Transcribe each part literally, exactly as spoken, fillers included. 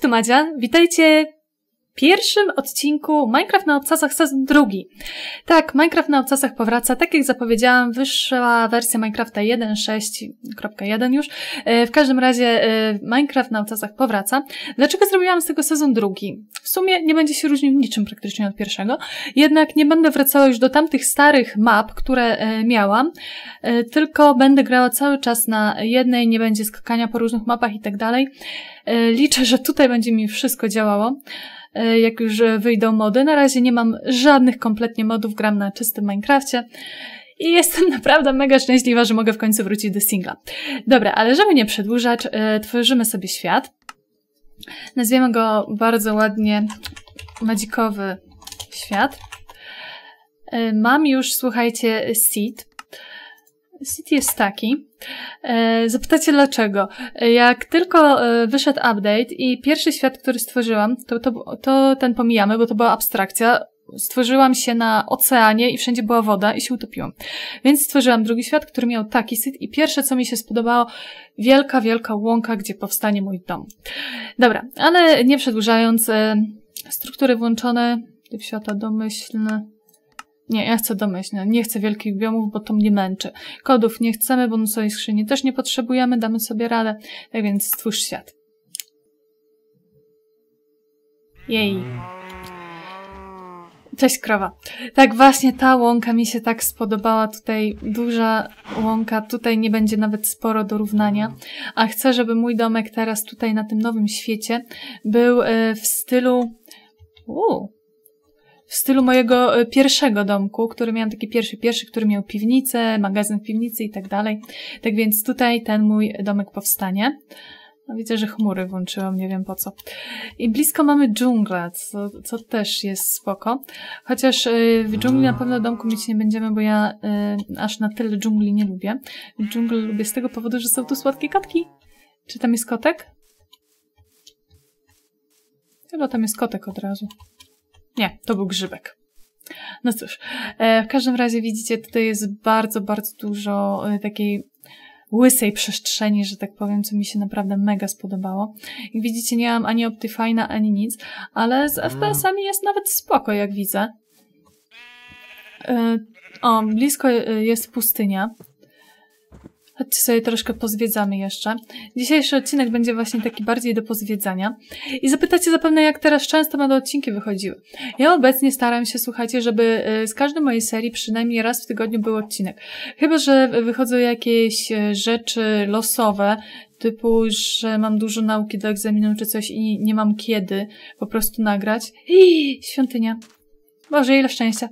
tu Madzia, witajcie w pierwszym odcinku Minecraft na obcasach sezon drugi. Tak, Minecraft na obcasach powraca, tak jak zapowiedziałam, wyszła wersja Minecrafta jeden sześć kropka jeden już. W każdym razie Minecraft na obcasach powraca. Dlaczego zrobiłam z tego sezon drugi? W sumie nie będzie się różnił niczym praktycznie od pierwszego, jednak nie będę wracała już do tamtych starych map, które miałam, tylko będę grała cały czas na jednej, nie będzie skakania po różnych mapach i tak dalej. Liczę, że tutaj będzie mi wszystko działało, jak już wyjdą mody. Na razie nie mam żadnych kompletnie modów, gram na czystym Minecrafcie i jestem naprawdę mega szczęśliwa, że mogę w końcu wrócić do singla. Dobra, ale żeby nie przedłużać, tworzymy sobie świat. Nazwiemy go bardzo ładnie Madzikowy świat. Mam już, słuchajcie, seed. Seed jest taki. Zapytacie dlaczego? Jak tylko wyszedł update i pierwszy świat, który stworzyłam, to, to, to ten pomijamy, bo to była abstrakcja. Stworzyłam się na oceanie i wszędzie była woda i się utopiłam. Więc stworzyłam drugi świat, który miał taki seed i pierwsze, co mi się spodobało, wielka, wielka łąka, gdzie powstanie mój dom. Dobra, ale nie przedłużając, struktury włączone, typ świata domyślny. Nie, ja chcę domyślne. Nie chcę wielkich biomów, bo to mnie męczy. Kodów nie chcemy, bonusowej skrzyni też nie potrzebujemy, damy sobie radę. Tak więc stwórz świat. Jej. Cześć krowa. Tak właśnie ta łąka mi się tak spodobała. Tutaj duża łąka, tutaj nie będzie nawet sporo do równania. A chcę, żeby mój domek teraz tutaj na tym nowym świecie był w stylu... Uuu. W stylu mojego pierwszego domku, który miałam taki pierwszy, pierwszy, który miał piwnicę, magazyn w piwnicy i tak dalej. Tak więc tutaj ten mój domek powstanie. No widzę, że chmury włączyłam, nie wiem po co. I blisko mamy dżunglę, co, co też jest spoko. Chociaż y, w dżungli na pewno domku mieć nie będziemy, bo ja y, aż na tyle dżungli nie lubię. Dżunglę lubię z tego powodu, że są tu słodkie kotki. Czy tam jest kotek? Chyba tam jest kotek od razu. Nie, to był grzybek. No cóż, e, w każdym razie widzicie, tutaj jest bardzo, bardzo dużo e, takiej łysej przestrzeni, że tak powiem, co mi się naprawdę mega spodobało. Jak widzicie, nie mam ani Optifine'a, ani nic, ale z F P S-ami jest nawet spoko, jak widzę. E, o, blisko jest pustynia. Chodźcie sobie troszkę pozwiedzamy jeszcze. Dzisiejszy odcinek będzie właśnie taki bardziej do pozwiedzania. I zapytacie zapewne, jak teraz często będą odcinki wychodziły. Ja obecnie staram się, słuchajcie, żeby z każdej mojej serii przynajmniej raz w tygodniu był odcinek. Chyba że wychodzą jakieś rzeczy losowe, typu, że mam dużo nauki do egzaminu czy coś i nie mam kiedy po prostu nagrać. I świątynia. Boże, ile szczęścia.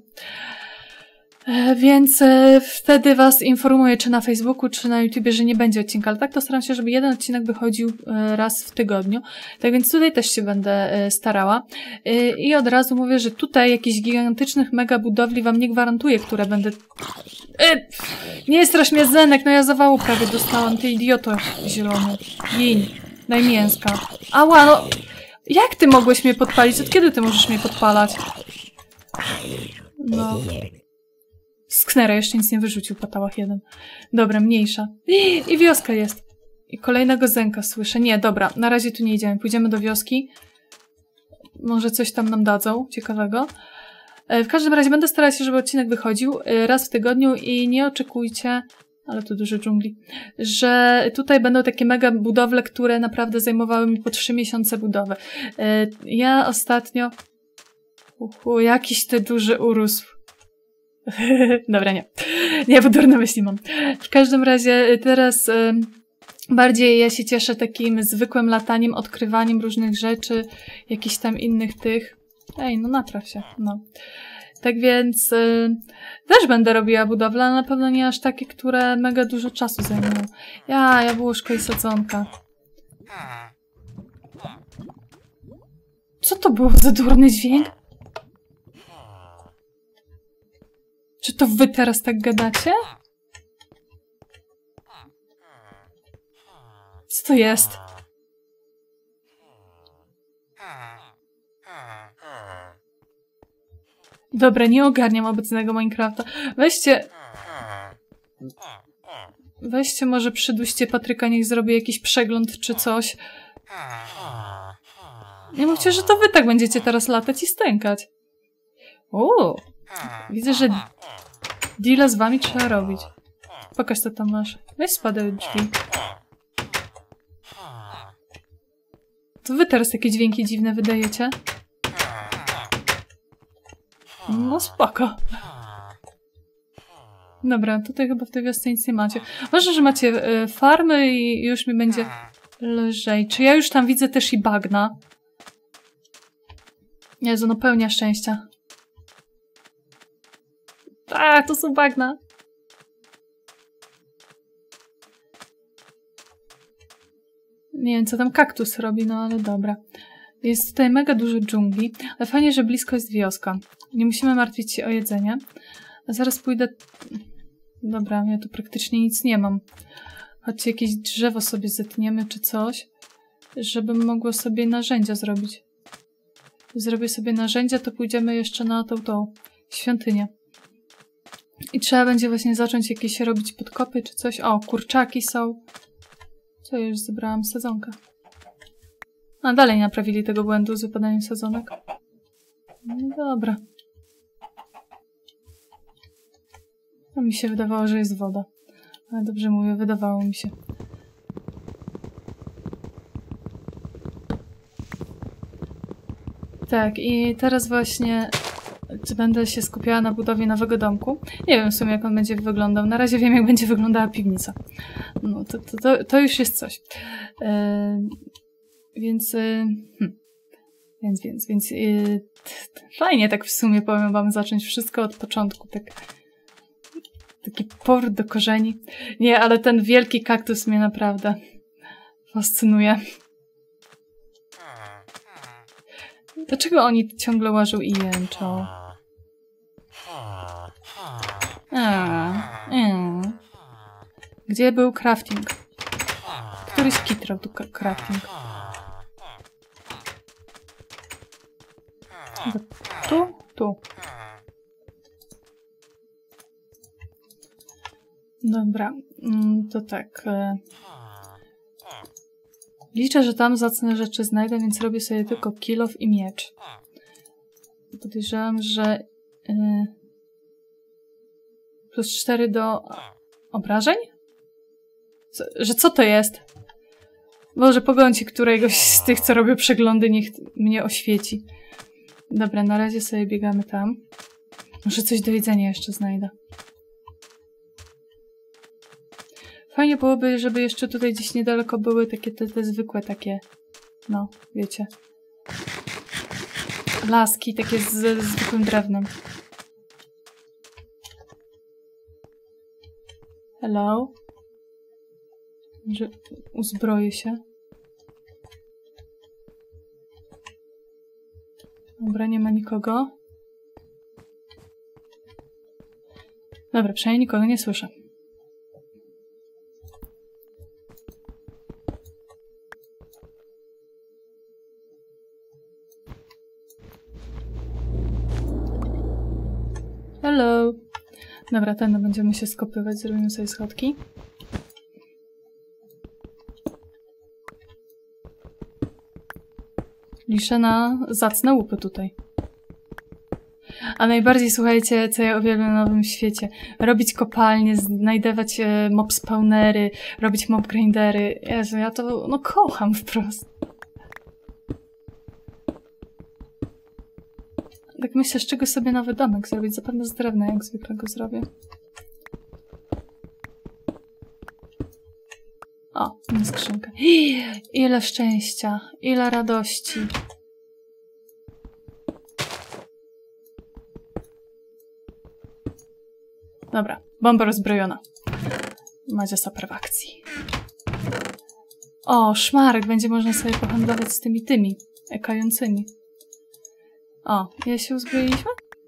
Więc e, wtedy was informuję, czy na Facebooku, czy na YouTubie, że nie będzie odcinka, ale tak to staram się, żeby jeden odcinek wychodził e, raz w tygodniu. Tak więc tutaj też się będę e, starała. E, I od razu mówię, że tutaj jakichś gigantycznych mega budowli wam nie gwarantuję, które będę... E, nie strasz mnie Zenek, no ja zawału prawie dostałam, ty idioto zielony. Gin, daj mięska. Ała, no... Jak ty mogłeś mnie podpalić? Od kiedy ty możesz mnie podpalać? No... Sknera jeszcze nic nie wyrzucił, patałach jeden. Dobra, mniejsza. I, I wioska jest. I kolejnego Zenka słyszę. Nie, dobra, na razie tu nie idziemy. Pójdziemy do wioski. Może coś tam nam dadzą ciekawego. W każdym razie będę starała się, żeby odcinek wychodził raz w tygodniu i nie oczekujcie, ale tu dużo dżungli, że tutaj będą takie mega budowle, które naprawdę zajmowały mi po trzy miesiące budowy. Ja ostatnio... Uhu, jakiś ty duży urósł. Dobra, nie. Nie, bo durne myśli mam. W każdym razie teraz y, bardziej ja się cieszę takim zwykłym lataniem, odkrywaniem różnych rzeczy, jakichś tam innych tych. Ej, no napraw się, no. Tak więc y, też będę robiła budowlę, ale na pewno nie aż takie, które mega dużo czasu zajmują. Ja, jabłuszko i sadzonka. Co to było za durny dźwięk? Czy to wy teraz tak gadacie? Co to jest? Dobra, nie ogarniam obecnego Minecrafta. Weźcie... Weźcie może przyduście Patryka, niech zrobi jakiś przegląd czy coś. Nie mówcie, że to wy tak będziecie teraz latać i stękać. O, widzę, że deala z wami trzeba robić. Pokaż, co tam masz. Weź spadaj od drzwi. To wy teraz takie dźwięki dziwne wydajecie? No spoko. Dobra, tutaj chyba w tej wiosce nic nie macie. Może, że macie y, farmy i już mi będzie lżej. Czy ja już tam widzę też i bagna? Jezu, no pełnia szczęścia. A, to są bagna. Nie wiem, co tam kaktus robi, no ale dobra. Jest tutaj mega dużo dżungli, ale fajnie, że blisko jest wioska. Nie musimy martwić się o jedzenie. A zaraz pójdę... Dobra, ja tu praktycznie nic nie mam. Chodźcie, jakieś drzewo sobie zetniemy czy coś, żebym mogła sobie narzędzia zrobić. Zrobię sobie narzędzia, to pójdziemy jeszcze na tą, tą świątynię. I trzeba będzie właśnie zacząć jakieś robić podkopy czy coś. O, kurczaki są. Co, ja już zebrałam sadzonkę. A dalej nie naprawili tego błędu z wypadaniem sadzonek. No dobra. To mi się wydawało, że jest woda. Ale dobrze mówię, wydawało mi się. Tak, i teraz właśnie będę się skupiała na budowie nowego domku. Nie wiem w sumie, jak on będzie wyglądał. Na razie wiem, jak będzie wyglądała piwnica. No, to, to, to, to już jest coś. Yy, więc... Yy, hmm. Więc, więc, więc... Yy, t, t, fajnie tak w sumie, powiem wam, zacząć wszystko od początku. Tak, taki powrót do korzeni. Nie, ale ten wielki kaktus mnie naprawdę fascynuje. Dlaczego oni ciągle łażą i jęczą? A, mm. Gdzie był crafting? Któryś kitrał tu crafting. Tu? Tu. Dobra, to tak. Liczę, że tam zacne rzeczy znajdę, więc robię sobie tylko kill off i miecz. Podejrzewam, że yy, plus cztery do obrażeń? Co, że co to jest? Boże, poglądźcie któregoś z tych, co robią przeglądy, niech mnie oświeci. Dobra, na razie sobie biegamy tam. Może coś do jedzenia jeszcze znajdę. Fajnie byłoby, żeby jeszcze tutaj gdzieś niedaleko były takie te, te zwykłe takie, no, wiecie, laski takie z, z zwykłym drewnem. Hello? Może uzbroję się. Dobra, nie ma nikogo. Dobra, przynajmniej nikogo nie słyszę. Hello. Dobra, ten będziemy się skopywać, zrobimy sobie schodki. Liczę na zacne łupy tutaj. A najbardziej, słuchajcie, co ja uwielbiam w Nowym Świecie. Robić kopalnie, znajdować e, mob spawnery, robić mob grindery. Jezu, ja to no kocham wprost. Tak myślę, z czego sobie nowy domek zrobić. Zapewne z drewna, jak zwykle go zrobię. O, na skrzynkę. Ile szczęścia, ile radości. Dobra, bomba rozbrojona. Madzia super w akcji. O, szmarek, będzie można sobie pohandlować z tymi tymi, ekającymi. O, ja się uzbroiliśmy?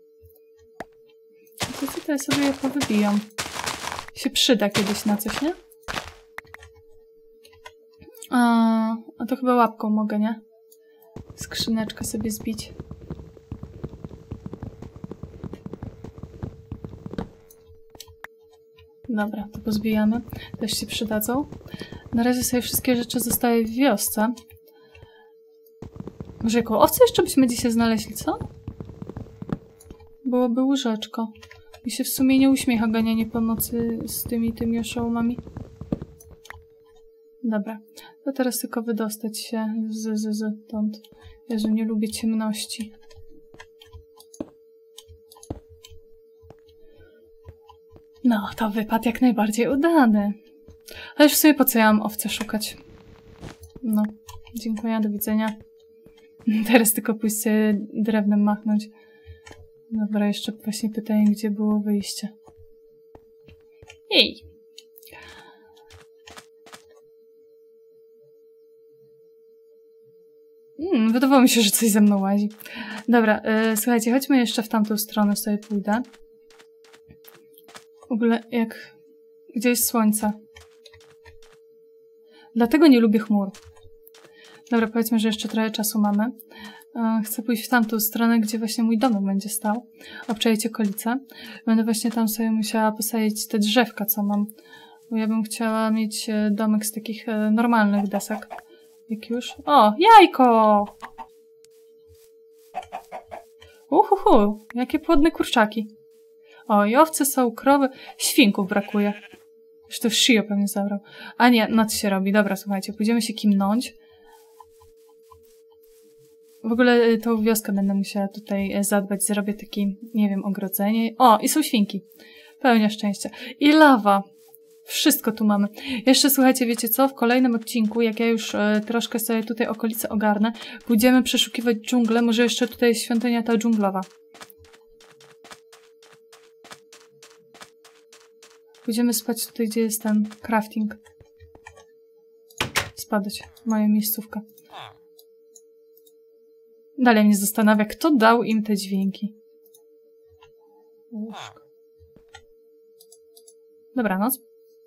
To co, to ja sobie je powybijam. Się przyda kiedyś na coś, nie? A, a to chyba łapką mogę, nie? Skrzyneczkę sobie zbić. Dobra, to pozbijamy. Też się przydadzą. Na razie sobie wszystkie rzeczy zostaje w wiosce. Może jako owce jeszcze byśmy dzisiaj znaleźli, co? Byłoby łyżeczko. Mi się w sumie nie uśmiecha ganianie po nocy z tymi tymi oszołomami. Dobra. To teraz tylko wydostać się z, z, z stąd. Jezu, nie lubię ciemności. No, to wypad jak najbardziej udany. Ale już w sumie po co ja mam owce szukać? No, dziękuję, do widzenia. Teraz tylko pójść sobie drewnem machnąć. Dobra, jeszcze właśnie pytanie, gdzie było wyjście. Jej! Hmm, wydawało mi się, że coś ze mną łazi. Dobra, yy, słuchajcie, chodźmy jeszcze w tamtą stronę, sobie pójdę. W ogóle jak... Gdzie jest słońce? Dlatego nie lubię chmur. Dobra, powiedzmy, że jeszcze trochę czasu mamy. Chcę pójść w tamtą stronę, gdzie właśnie mój domek będzie stał. Obczaić okolice. Będę właśnie tam sobie musiała posadzić te drzewka, co mam. Bo ja bym chciała mieć domek z takich normalnych desek. Jak już... O! Jajko! Uhuhu! Jakie płodne kurczaki. O, i owce są, krowy. Świnków brakuje. Już to Shio pewnie zabrał. A nie, noc się robi. Dobra, słuchajcie, pójdziemy się kimnąć. W ogóle tą wioskę będę musiała tutaj zadbać. Zrobię takie, nie wiem, ogrodzenie. O, i są świnki. Pełnia szczęścia. I lawa. Wszystko tu mamy. Jeszcze słuchajcie, wiecie co? W kolejnym odcinku, jak ja już e, troszkę sobie tutaj okolice ogarnę, pójdziemy przeszukiwać dżunglę. Może jeszcze tutaj jest świątynia ta dżunglowa. Pójdziemy spać tutaj, gdzie jest ten crafting. Spadać. Moja miejscówka. Dalej mnie zastanawia, kto dał im te dźwięki. Łóżko. Dobranoc.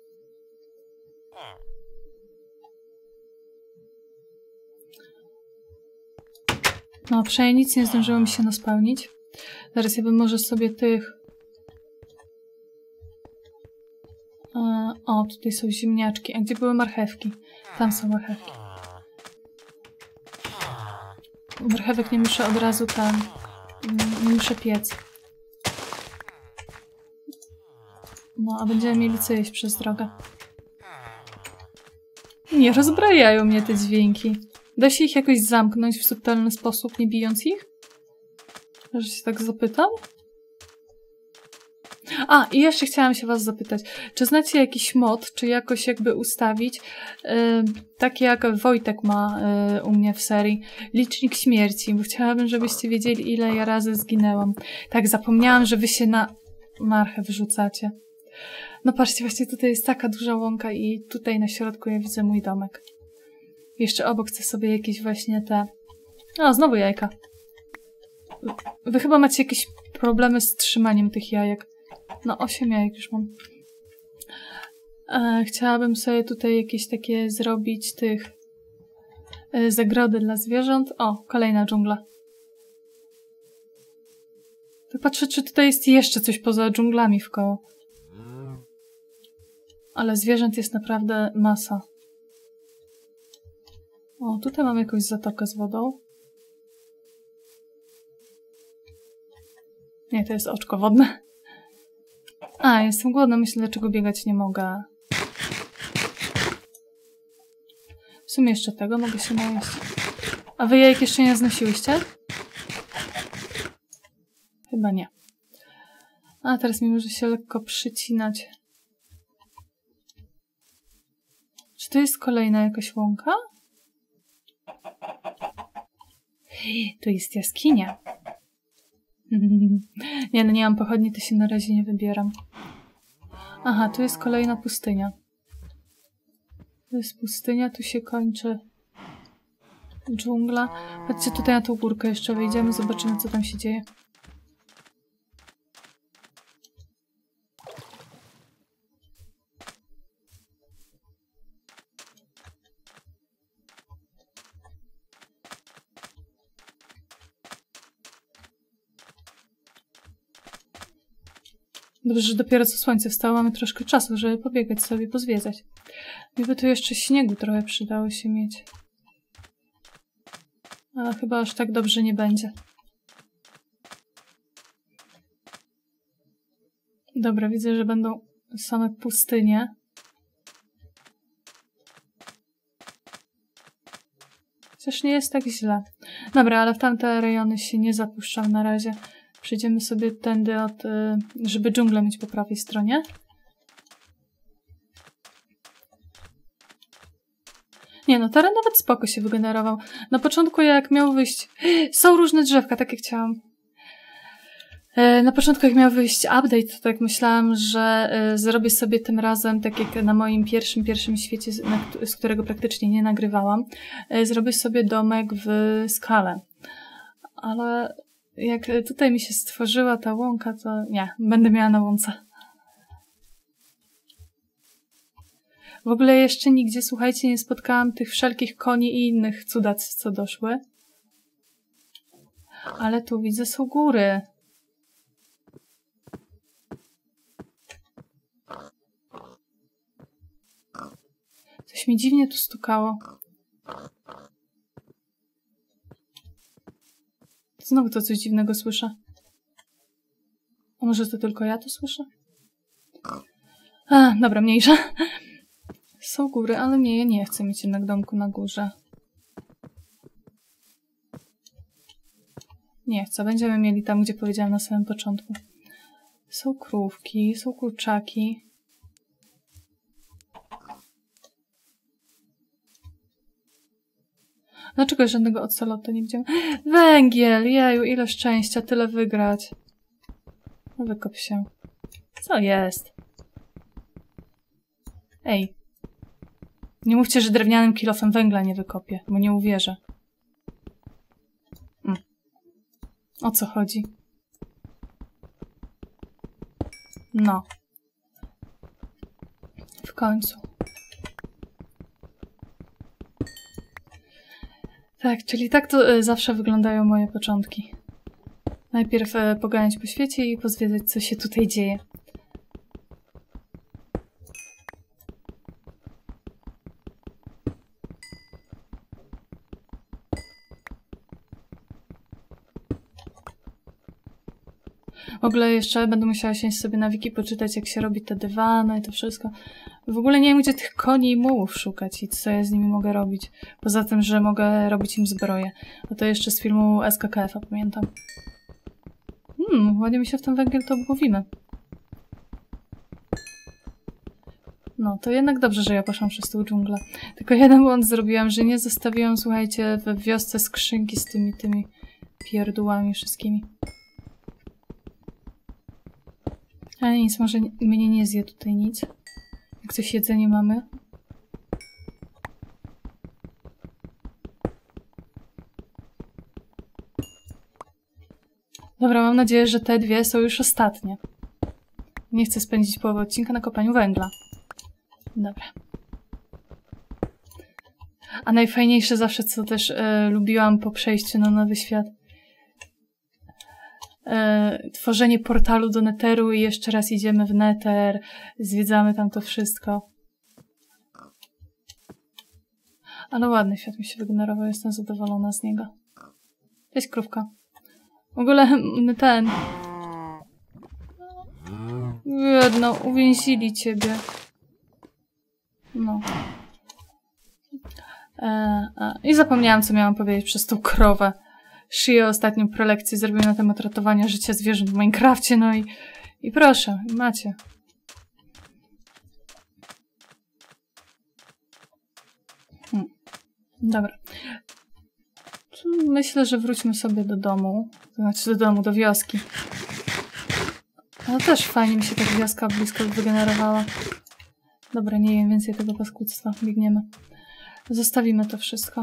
No, przynajmniej nic nie zdążyło mi się naspełnić. Zaraz ja bym może sobie tych... O, tutaj są ziemniaczki. A gdzie były marchewki? Tam są marchewki. Marchewek nie muszę od razu tam... Nie muszę piec. No, a będziemy mieli co jeść przez drogę. Nie rozbrajają mnie te dźwięki. Da się ich jakoś zamknąć w subtelny sposób, nie bijąc ich? Że się tak zapytam? A, i jeszcze chciałam się was zapytać, czy znacie jakiś mod, czy jakoś jakby ustawić, yy, tak jak Wojtek ma yy, u mnie w serii, licznik śmierci, bo chciałabym, żebyście wiedzieli, ile ja razy zginęłam. Tak, zapomniałam, że wy się na marchę wyrzucacie. No patrzcie, właśnie tutaj jest taka duża łąka i tutaj na środku ja widzę mój domek. Jeszcze obok chcę sobie jakieś właśnie te... O, znowu jajka. Wy chyba macie jakieś problemy z trzymaniem tych jajek. No, osiem jajek już mam. E, chciałabym sobie tutaj jakieś takie zrobić tych e, zagrody dla zwierząt. O, kolejna dżungla. To patrzę, czy tutaj jest jeszcze coś poza dżunglami wkoło. Ale zwierząt jest naprawdę masa. O, tutaj mam jakąś zatokę z wodą. Nie, to jest oczko wodne. A, jestem głodna, myślę, dlaczego biegać nie mogę. W sumie jeszcze tego mogę się najeść. A wy jajek jeszcze nie znosiłyście? Chyba nie. A, teraz mi może się lekko przycinać. Czy to jest kolejna jakaś łąka? To jest jaskinia. Nie, no nie mam pochodni, to się na razie nie wybieram. Aha, tu jest kolejna pustynia. To jest pustynia, tu się kończy dżungla. Patrzcie, tutaj na tą górkę jeszcze wejdziemy, zobaczymy, co tam się dzieje. Dobrze, że dopiero co słońce wstało, mamy troszkę czasu, żeby pobiegać sobie, pozwiedzać. Gdyby tu jeszcze śniegu trochę przydało się mieć. Ale chyba aż tak dobrze nie będzie. Dobra, widzę, że będą same pustynie. Chociaż nie jest tak źle. Dobra, ale w tamte rejony się nie zapuszczam na razie. Przejdziemy sobie tędy, od, żeby dżunglę mieć po prawej stronie. Nie no, teren nawet spoko się wygenerował. Na początku jak miał wyjść... Są różne drzewka, tak jak chciałam. Na początku jak miał wyjść update, to tak myślałam, że zrobię sobie tym razem, tak jak na moim pierwszym, pierwszym świecie, z którego praktycznie nie nagrywałam, zrobię sobie domek w skale. Ale jak tutaj mi się stworzyła ta łąka, to nie, będę miała na łące. W ogóle jeszcze nigdzie, słuchajcie, nie spotkałam tych wszelkich koni i innych cudactw, co doszły. Ale tu widzę, są góry. Coś mi dziwnie tu stukało. Znowu to coś dziwnego słyszę. A może to tylko ja to słyszę? A, dobra, mniejsza. Są góry, ale nie, ja nie chcę mieć jednak domku na górze. Nie chcę. Będziemy mieli tam, gdzie powiedziałam na samym początku. Są krówki, są kurczaki. Dlaczego żadnego ocelotu nie widziałam? Węgiel! Jeju, ile szczęścia, tyle wygrać. No wykop się. Co jest? Ej. Nie mówcie, że drewnianym kilofem węgla nie wykopię, bo nie uwierzę. Hmm. O co chodzi? No. W końcu. Tak, czyli tak to y, zawsze wyglądają moje początki. Najpierw y, poganiać po świecie i pozwiedzać, co się tutaj dzieje. W ogóle jeszcze będę musiała siąść sobie na wiki, poczytać, jak się robi te dywany i to wszystko. W ogóle nie wiem, gdzie tych koni i mułów szukać i co ja z nimi mogę robić. Poza tym, że mogę robić im zbroję. A to jeszcze z filmu S K K F a pamiętam. Hmm, ładnie mi się w ten węgiel to obłowimy. No, to jednak dobrze, że ja poszłam przez tą dżunglę. Tylko jeden błąd zrobiłam, że nie zostawiłam, słuchajcie, we wiosce skrzynki z tymi, tymi pierdółami wszystkimi. Ale nic, może mnie nie zje tutaj nic. Jak coś jedzenie mamy. Dobra, mam nadzieję, że te dwie są już ostatnie. Nie chcę spędzić połowy odcinka na kopaniu węgla. Dobra. A najfajniejsze zawsze, co też e, lubiłam po przejściu na nowy świat. E, tworzenie portalu do Netheru i jeszcze raz idziemy w Nether, zwiedzamy tam to wszystko. Ale ładny świat mi się wygenerował, jestem zadowolona z niego. Cześć, krówka. W ogóle ten... Jedno, uwięzili ciebie. No. E, e, I zapomniałam, co miałam powiedzieć przez tą krowę. Szyję ostatnią prelekcję zrobiłam na temat ratowania życia zwierząt w Minecrafcie, no i, i proszę, macie. Hmm. Dobra. Myślę, że wróćmy sobie do domu. To znaczy do domu, do wioski. Ale też fajnie mi się ta wioska blisko wygenerowała. Dobra, nie wiem więcej tego paskudztwa. Biegniemy. Zostawimy to wszystko.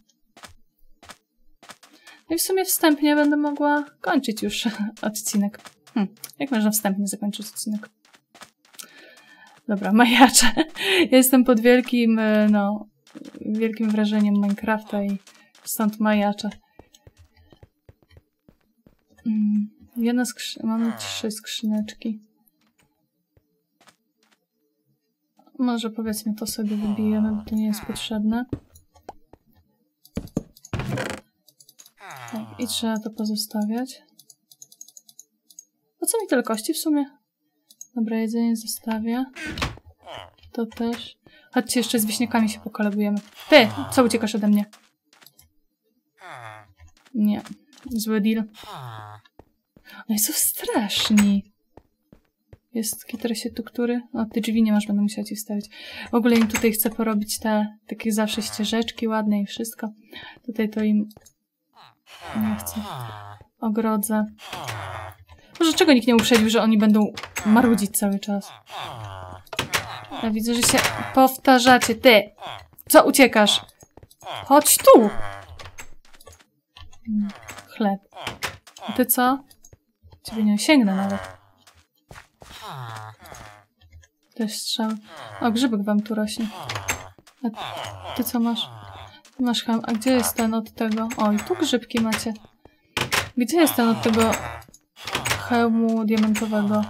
No i w sumie wstępnie będę mogła kończyć już odcinek. Hm, jak można wstępnie zakończyć odcinek? Dobra, majacze. Ja jestem pod wielkim, no, wielkim wrażeniem Minecrafta i stąd majacze. Hmm, jedna skrzynka, mamy trzy skrzyneczki. Może powiedzmy to sobie wybijemy, bo to nie jest potrzebne. trzeba to pozostawiać. Po co mi tyle kości w sumie? Dobra, jedzenie zostawię. To też. Chodźcie, jeszcze z wieśniakami się pokolebujemy. Ty, co uciekasz ode mnie? Nie. Zły deal. Oni są straszni. Jest kitresie tu, który? O, ty drzwi nie masz, będę musiała ci wstawić. W ogóle im tutaj chcę porobić te takie zawsze ścieżeczki ładne i wszystko. Tutaj to im nie chcę. Ogrodzę. Może czego nikt nie uprzedził, że oni będą marudzić cały czas. Ja widzę, że się powtarzacie. Ty! Co uciekasz? Chodź tu! Chleb. A ty co? Ciebie nie sięgnę nawet. Też strzał. O, grzybek wam tu rośnie. A ty co masz? Ty masz ham. A gdzie jest ten od tego? O, i tu grzybki macie. Gdzie jest ten od tego hełmu diamentowego?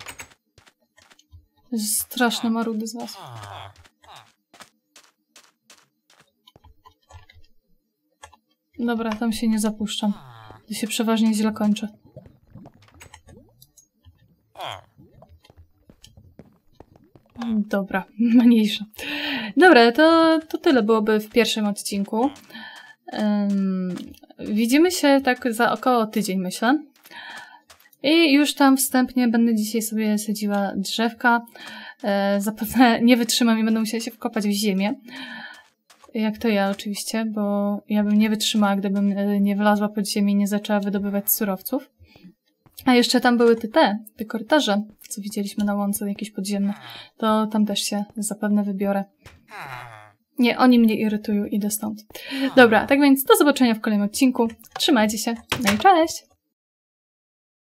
Jest straszne marudy z was. Dobra, tam się nie zapuszczam. To się przeważnie źle kończy. Dobra, mniejsza. Dobra, to, to tyle byłoby w pierwszym odcinku. Um, widzimy się tak za około tydzień, myślę. I już tam wstępnie będę dzisiaj sobie sadziła drzewka. E, zapewne nie wytrzymam i będę musiała się wkopać w ziemię. Jak to ja oczywiście, bo ja bym nie wytrzymała, gdybym nie wlazła pod ziemię i nie zaczęła wydobywać surowców. A jeszcze tam były te, te, te korytarze, co widzieliśmy na łące, jakieś podziemne. To tam też się zapewne wybiorę. Nie, oni mnie irytują, idę stąd. Dobra, tak więc do zobaczenia w kolejnym odcinku. Trzymajcie się, no i cześć!